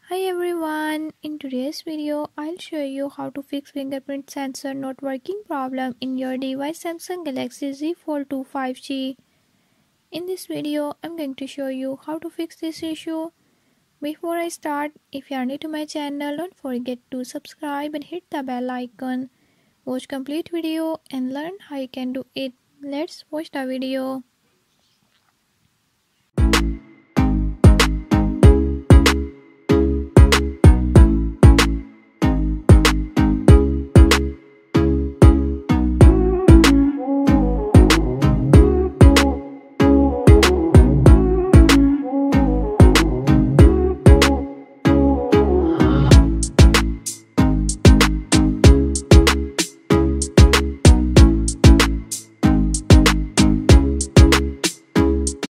Hi everyone, in today's video I'll show you how to fix fingerprint sensor not working problem in your device Samsung Galaxy Z Fold 2 5G. In this video I'm going to show you how to fix this issue. Before I start, if you are new to my channel, don't forget to subscribe and hit the bell icon. Watch complete video and learn how you can do it. Let's watch the video.